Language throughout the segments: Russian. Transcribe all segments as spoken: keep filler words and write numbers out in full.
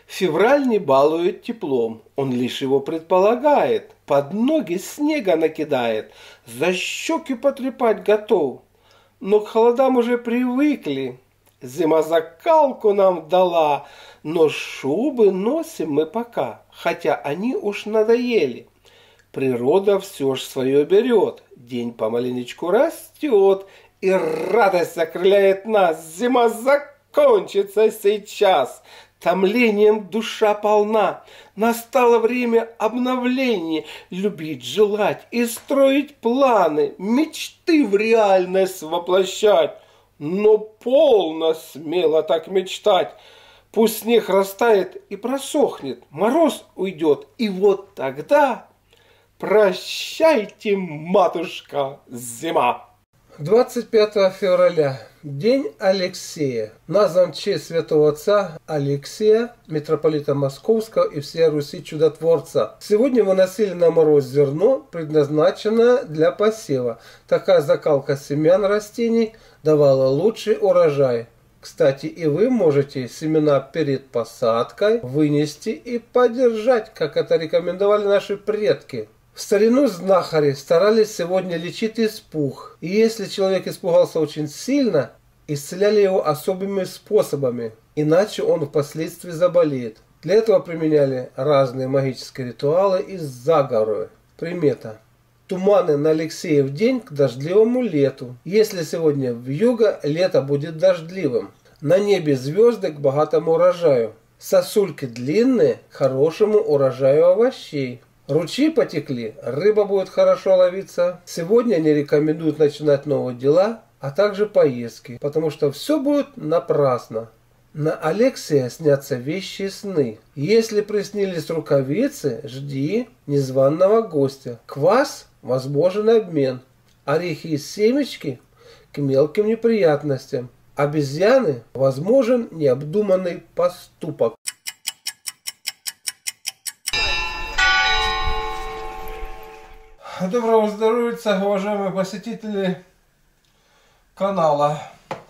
Февраль не балует теплом, он лишь его предполагает. Под ноги снега накидает, за щеки потрепать готов. Но к холодам уже привыкли, зима закалку нам дала, но шубы носим мы пока, хотя они уж надоели. Природа все ж свое берет, день помаленечку растет, и радость окрыляет нас, зима закончится сейчас. Томлением душа полна, настало время обновления, любить, желать и строить планы, мечты в реальность воплощать. Но полно смело так мечтать. Пусть снег растает и просохнет, мороз уйдет, и вот тогда прощайте, матушка, зима. двадцать пятого февраля. День Алексея. Назван в честь святого отца Алексея, митрополита Московского и всей Руси чудотворца. Сегодня выносили на мороз зерно, предназначенное для посева. Такая закалка семян растений давала лучший урожай. Кстати, и вы можете семена перед посадкой вынести и подержать, как это рекомендовали наши предки. В старину знахари старались сегодня лечить испуг, и если человек испугался очень сильно, исцеляли его особыми способами, иначе он впоследствии заболеет. Для этого применяли разные магические ритуалы и заговоры. Примета. Туманы на Алексеев день к дождливому лету. Если сегодня вьюга, лето будет дождливым. На небе звезды к богатому урожаю. Сосульки длинные к хорошему урожаю овощей. Ручьи потекли, рыба будет хорошо ловиться. Сегодня они рекомендуют начинать новые дела, а также поездки, потому что все будет напрасно. На Алексея снятся вещи и сны. Если приснились рукавицы, жди незваного гостя. Квас – возможен обмен. Орехи и семечки – к мелким неприятностям. Обезьяны – возможен необдуманный поступок. Доброго здоровья, уважаемые посетители канала.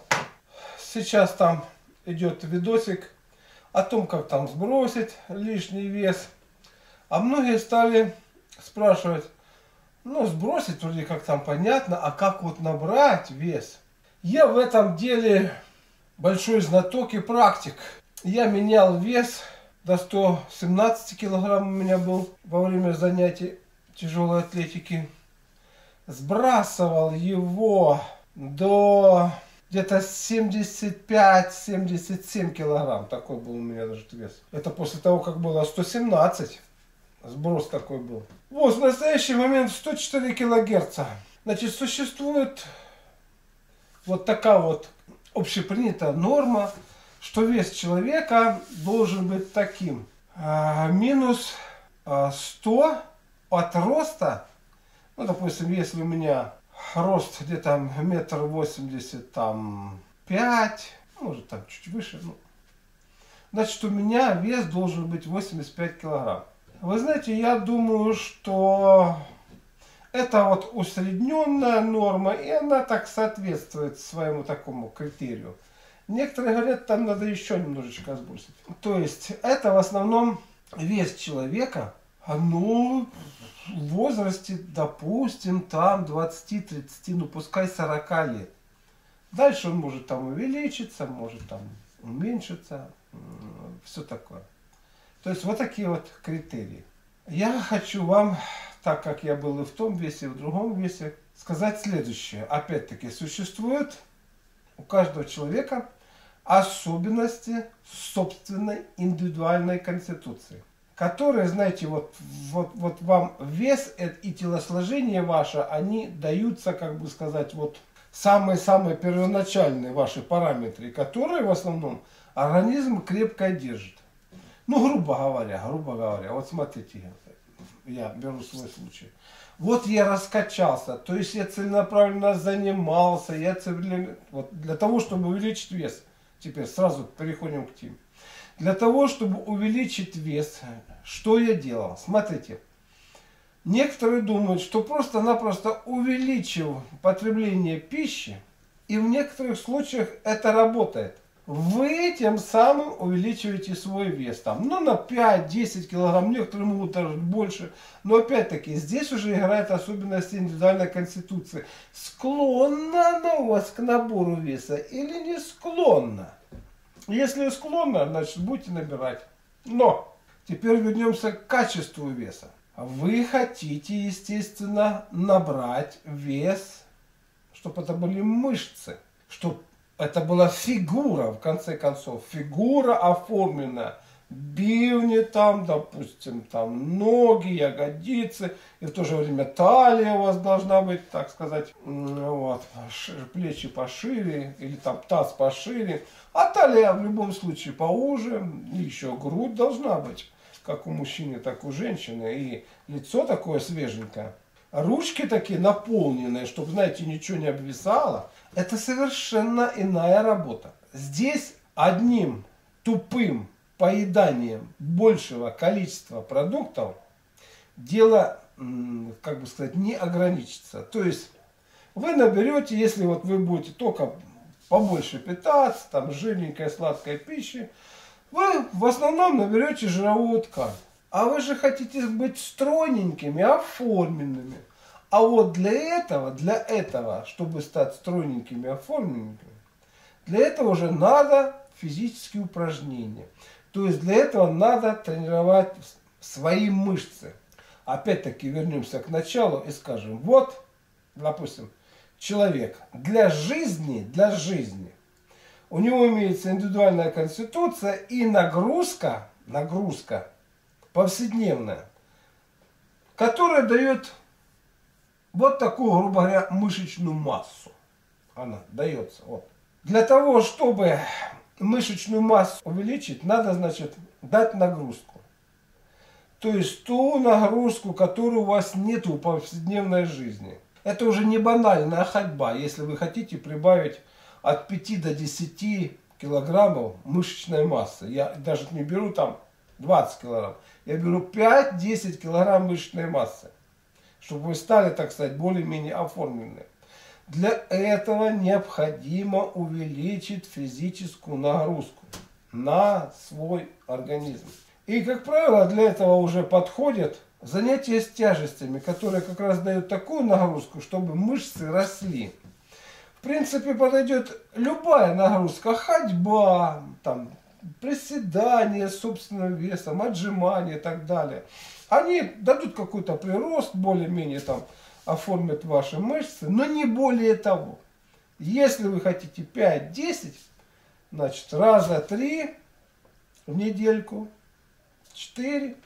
Сейчас там идет видосик о том, как там сбросить лишний вес. А многие стали спрашивать, ну сбросить вроде как там понятно, а как вот набрать вес? Я в этом деле большой знаток и практик. Я менял вес до ста семнадцати килограмм, у меня был во время занятий тяжелой атлетики. Сбрасывал его до где-то семьдесят пять — семьдесят семь килограмм. Такой был у меня даже вес. Это после того, как было сто семнадцать. Сброс такой был. Вот в настоящий момент сто четыре килогерца. Значит, существует вот такая вот общепринятая норма, что вес человека должен быть таким. А, минус а, сто от роста. Ну, допустим, если у меня рост где-то метр восемьдесят там пять, может там чуть выше, ну, значит, у меня вес должен быть восемьдесят пять килограмм. Вы знаете, я думаю, что это вот усредненная норма, и она так соответствует своему такому критерию. Некоторые говорят, там надо еще немножечко сбросить. То есть, это в основном вес человека, ну, в возрасте, допустим, там двадцати-тридцати, ну, пускай сорока лет. Дальше он может там увеличиться, может там уменьшиться, все такое. То есть, вот такие вот критерии. Я хочу вам, так как я был и в том весе, и в другом весе, сказать следующее. Опять-таки, существует у каждого человека особенности собственной индивидуальной конституции, которые, знаете, вот, вот, вот вам вес и телосложение ваше, они даются, как бы сказать, вот самые-самые первоначальные ваши параметры, которые в основном организм крепко держит. Ну, грубо говоря, грубо говоря, вот смотрите, я беру свой случай. Вот я раскачался, то есть я целенаправленно занимался, я целенаправленно, вот для того, чтобы увеличить вес. Теперь сразу переходим к теме. Для того, чтобы увеличить вес, что я делал? Смотрите, некоторые думают, что просто-напросто увеличив потребление пищи, и в некоторых случаях это работает. вы тем самым увеличиваете свой вес. Там, ну, на пять-десять килограмм, некоторые могут даже больше. Но опять-таки, здесь уже играет особенность индивидуальной конституции. Склонна она у вас к набору веса или не склонна? Если склонна, значит, будете набирать. Но теперь вернемся к качеству веса. Вы хотите, естественно, набрать вес, чтобы это были мышцы, чтобы это была фигура, в конце концов, фигура оформленная. Бивни там, допустим, там ноги, ягодицы, и в то же время талия у вас должна быть, так сказать, вот, плечи пошире, или там таз пошире, а талия в любом случае поуже, и еще грудь должна быть, как у мужчины, так и у женщины, и лицо такое свеженькое. Ручки такие наполненные, чтобы, знаете, ничего не обвисало. Это совершенно иная работа. Здесь одним тупым поеданием большего количества продуктов дело, как бы сказать, не ограничится. То есть вы наберете, если вот вы будете только побольше питаться, там жирненькой сладкой пищи, вы в основном наберете жировую ткань. А вы же хотите быть стройненькими, оформленными. А вот для этого, для этого, чтобы стать стройненькими, оформленными, для этого уже надо физические упражнения. То есть для этого надо тренировать свои мышцы. Опять-таки вернемся к началу и скажем, вот, допустим, человек для жизни, для жизни, у него имеется индивидуальная конституция и нагрузка, нагрузка повседневная, которая дает вот такую, грубо говоря, мышечную массу. Она дается. Вот. Для того, чтобы мышечную массу увеличить, надо, значит, дать нагрузку. То есть ту нагрузку, которой у вас нет в повседневной жизни. Это уже не банальная ходьба, если вы хотите прибавить от пяти до десяти килограммов мышечной массы. Я даже не беру там двадцать килограмм. Я беру пять-десять килограмм мышечной массы. Чтобы вы стали, так сказать, более-менее оформленные. Для этого необходимо увеличить физическую нагрузку на свой организм. И, как правило, для этого уже подходят занятия с тяжестями, которые как раз дают такую нагрузку, чтобы мышцы росли. В принципе, подойдет любая нагрузка, ходьба, там, приседания с собственным весом, отжимания и так далее. Они дадут какой-то прирост, более-менее там оформят ваши мышцы, но не более того. Если вы хотите пять-десять, значит, раза три в недельку, четыре,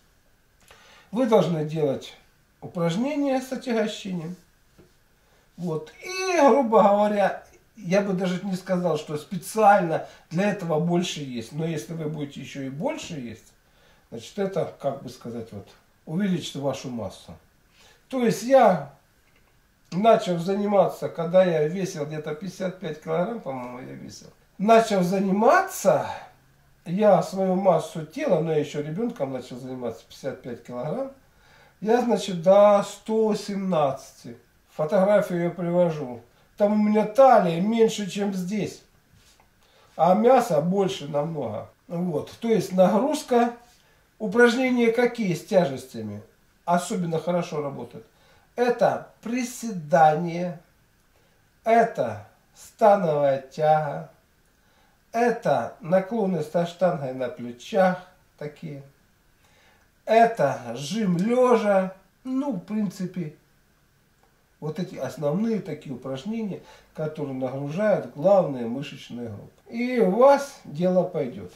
вы должны делать упражнения с отягощением. Вот. И, грубо говоря, я бы даже не сказал, что специально для этого больше есть. Но если вы будете еще и больше есть, значит, это, как бы сказать, вот, увеличит вашу массу. То есть я начал заниматься, когда я весил где-то пятьдесят пять килограмм, по-моему, я весил. Начал заниматься, я свою массу тела, но я еще ребенком начал заниматься, пятьдесят пять килограмм. Я, значит, до ста семнадцати. Фотографию я привожу. Там у меня талия меньше, чем здесь. А мяса больше намного. Вот. То есть нагрузка. Упражнения какие с тяжестями особенно хорошо работают? Это приседание, это становая тяга, это наклоны со штангой на плечах такие, это жим лежа. Ну, в принципе, вот эти основные такие упражнения, которые нагружают главные мышечные группы. И у вас дело пойдет.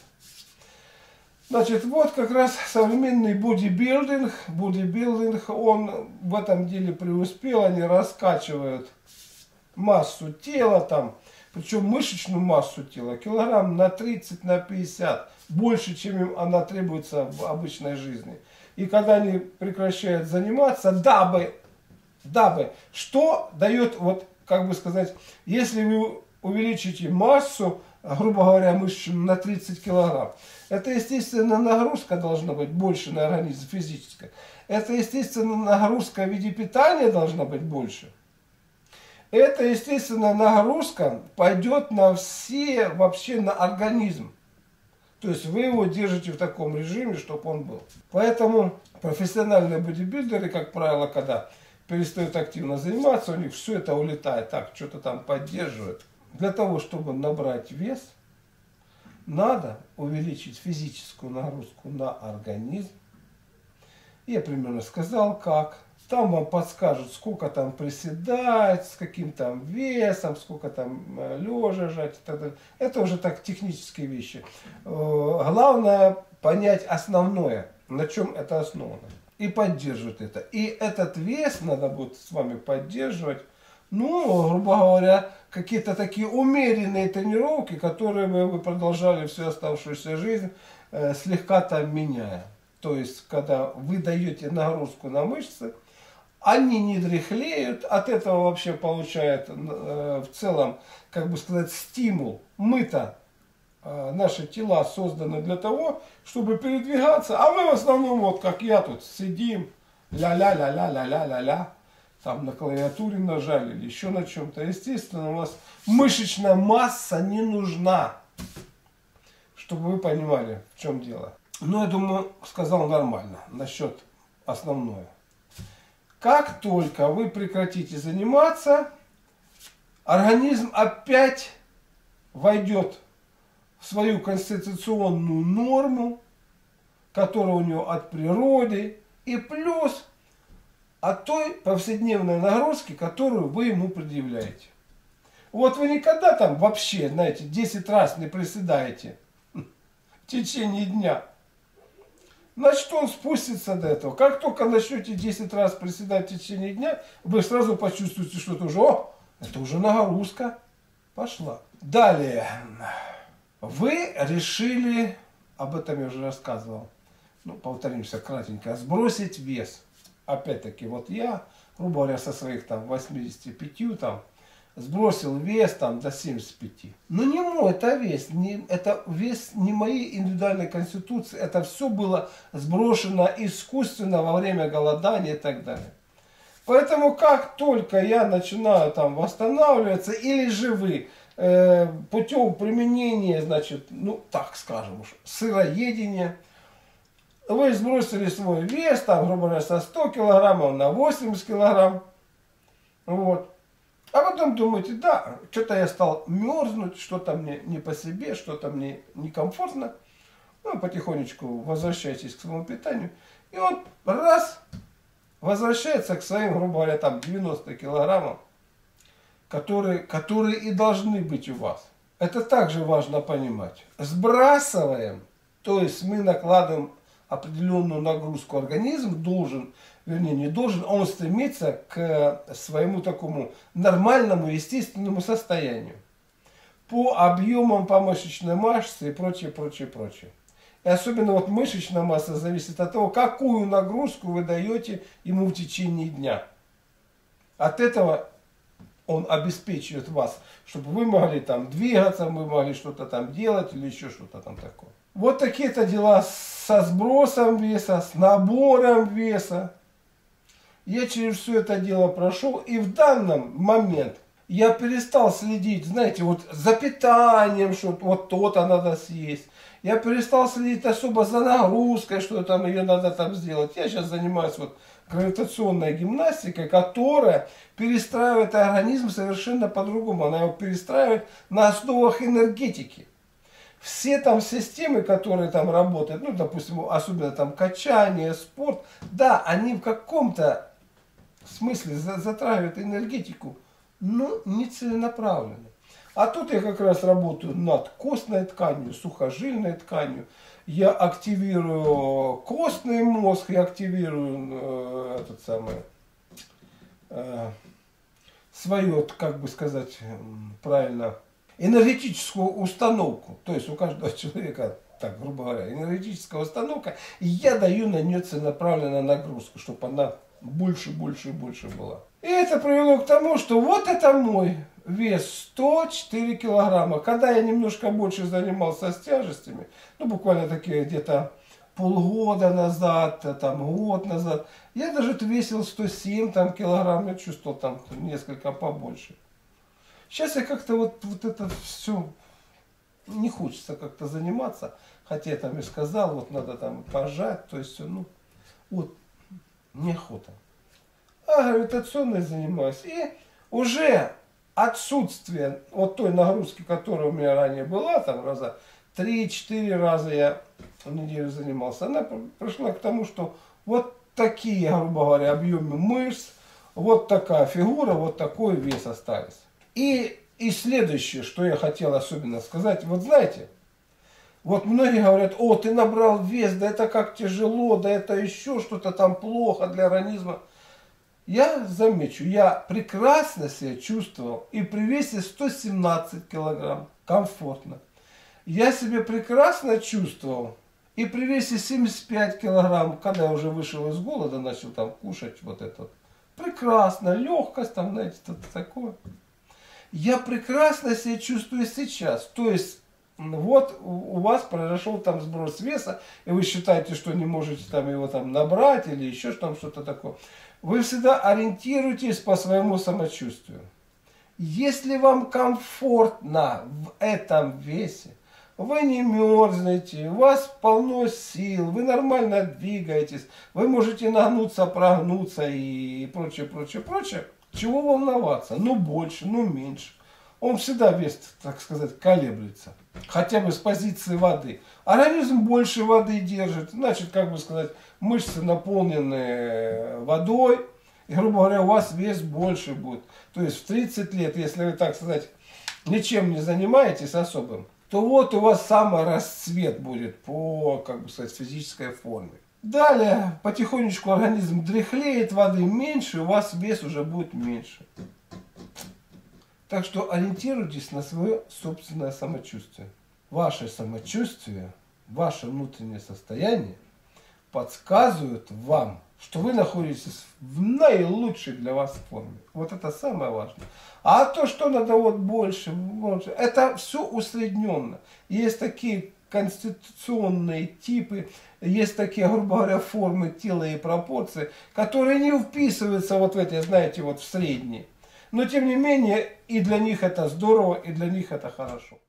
Значит, вот как раз современный бодибилдинг, бодибилдинг, он в этом деле преуспел, они раскачивают массу тела там, причем мышечную массу тела, килограмм на тридцать, на пятьдесят, больше, чем им она требуется в обычной жизни. И когда они прекращают заниматься, дабы, дабы, что дает, вот, как бы сказать, если вы увеличите массу, грубо говоря, мышечную на тридцать килограмм, это, естественно, нагрузка должна быть больше на организм, физическая. Это, естественно, нагрузка в виде питания должна быть больше. эта естественная нагрузка пойдет на все, вообще на организм. То есть вы его держите в таком режиме, чтобы он был. Поэтому профессиональные бодибилдеры, как правило, когда перестают активно заниматься, у них все это улетает. Так, что-то там поддерживают. Для того, чтобы набрать вес, надо увеличить физическую нагрузку на организм. Я примерно сказал, как. Там вам подскажут, сколько там приседать, с каким там весом, сколько там лежа жать и так далее. Это уже так технические вещи. Главное понять основное, на чем это основано. И поддерживать это. И этот вес надо будет с вами поддерживать. Ну, грубо говоря, какие-то такие умеренные тренировки, которые бы вы продолжали всю оставшуюся жизнь, э, слегка там меняя. То есть, когда вы даете нагрузку на мышцы, они не дряхлеют, от этого вообще получают э, в целом, как бы сказать, стимул. Мы-то, э, наши тела созданы для того, чтобы передвигаться, а мы в основном, вот как я тут, сидим, ля-ля-ля-ля-ля-ля-ля-ля, там на клавиатуре нажали или еще на чем-то. Естественно, у нас мышечная масса не нужна, чтобы вы понимали, в чем дело. Но я думаю, сказал нормально насчет основного. Как только вы прекратите заниматься, организм опять войдет в свою конституционную норму, которая у него от природы, и плюс от той повседневной нагрузки, которую вы ему предъявляете. Вот вы никогда там вообще, знаете, десять раз не приседаете в течение дня. Значит, он спустится до этого. Как только начнете десять раз приседать в течение дня, вы сразу почувствуете, что это уже, о, это уже нагрузка пошла. Далее. Вы решили, об этом я уже рассказывал, ну, повторимся кратенько, сбросить вес. Опять-таки, вот я, грубо говоря, со своих там восьмидесяти пяти там, сбросил вес там до семидесяти пяти. Но не мой это вес, не, это вес не моей индивидуальной конституции, это все было сброшено искусственно во время голодания и так далее. Поэтому как только я начинаю там восстанавливаться, или же вы э, путем применения, значит, ну так скажем уж, сыроедения, вы сбросили свой вес, там, грубо говоря, со ста килограммов на восемьдесят килограмм, вот. А потом думаете, да, что-то я стал мерзнуть, что-то мне не по себе, что-то мне некомфортно. Ну, потихонечку возвращайтесь к своему питанию. И он раз возвращается к своим, грубо говоря, там девяноста килограммам, которые, которые и должны быть у вас. Это также важно понимать. Сбрасываем, то есть мы накладываем определенную нагрузку, организм должен, вернее не должен, он стремится к своему такому нормальному, естественному состоянию. По объемам, по мышечной массе и прочее, прочее, прочее. И особенно вот мышечная масса зависит от того, какую нагрузку вы даете ему в течение дня. От этого он обеспечивает вас, чтобы вы могли там двигаться, вы могли что-то там делать или еще что-то там такое. Вот такие-то дела со сбросом веса, с набором веса. Я через все это дело прошел, и в данный момент я перестал следить, знаете, вот за питанием, что вот то-то надо съесть. Я перестал следить особо за нагрузкой, что там ее надо там сделать. Я сейчас занимаюсь вот гравитационной гимнастикой, которая перестраивает организм совершенно по-другому. Она его перестраивает на основах энергетики. Все там системы, которые там работают, ну, допустим, особенно там качание, спорт, да, они в каком-то смысле затрагивают энергетику, но не целенаправленно. А тут я как раз работаю над костной тканью, сухожильной тканью. Я активирую костный мозг, я активирую э, этот самый, э, свою, как бы сказать правильно, энергетическую установку. То есть у каждого человека, так грубо говоря, энергетическая установка. И я даю на нее целенаправленную нагрузку, чтобы она больше, больше и больше была. И это привело к тому, что вот это мой вес сто четыре килограмма. Когда я немножко больше занимался с тяжестями, ну буквально такие где-то полгода назад, там год назад. Я даже весил сто семь там, килограмм, я чувствовал там несколько побольше. Сейчас я как-то вот, вот это все не хочется как-то заниматься. Хотя я там и сказал, вот надо там пожать, то есть все, ну, вот, неохота. А гравитационной занимаюсь. И уже отсутствие вот той нагрузки, которая у меня ранее была, там раза три-четыре раза я в неделю занимался, она пришла к тому, что вот такие, грубо говоря, объемы мышц, вот такая фигура, вот такой вес остались. И, и следующее, что я хотел особенно сказать, вот знаете, вот многие говорят, о, ты набрал вес, да это как тяжело, да это еще что-то там плохо для организма. Я замечу, я прекрасно себя чувствовал и при весе сто семнадцать килограмм, комфортно. Я себя прекрасно чувствовал и при весе семьдесят пять килограмм, когда я уже вышел из голода, начал там кушать вот это вот. Прекрасно, легкость там, знаете, что-то такое. Я прекрасно себя чувствую сейчас, то есть... Вот у вас произошел там сброс веса, и вы считаете, что не можете там его там набрать или еще там что-то такое. Вы всегда ориентируйтесь по своему самочувствию. Если вам комфортно в этом весе, вы не мерзнете, у вас полно сил, вы нормально двигаетесь, вы можете нагнуться, прогнуться и прочее, прочее, прочее. Чего волноваться? Ну больше, ну меньше. Он всегда вес, так сказать, колеблется. Хотя бы с позиции воды. Организм больше воды держит. Значит, как бы сказать, мышцы наполнены водой. И, грубо говоря, у вас вес больше будет. То есть в тридцать лет, если вы, так сказать, ничем не занимаетесь особым, то вот у вас самый расцвет будет по, как бы сказать, физической форме. Далее, потихонечку организм дряхлеет, воды меньше, у вас вес уже будет меньше. Так что ориентируйтесь на свое собственное самочувствие. Ваше самочувствие, ваше внутреннее состояние подсказывают вам, что вы находитесь в наилучшей для вас форме. Вот это самое важное. А то, что надо вот больше, больше, это все усредненно. Есть такие конституционные типы, есть такие, грубо говоря, формы тела и пропорции, которые не вписываются вот в эти, знаете, вот в средние. Но тем не менее, и для них это здорово, и для них это хорошо.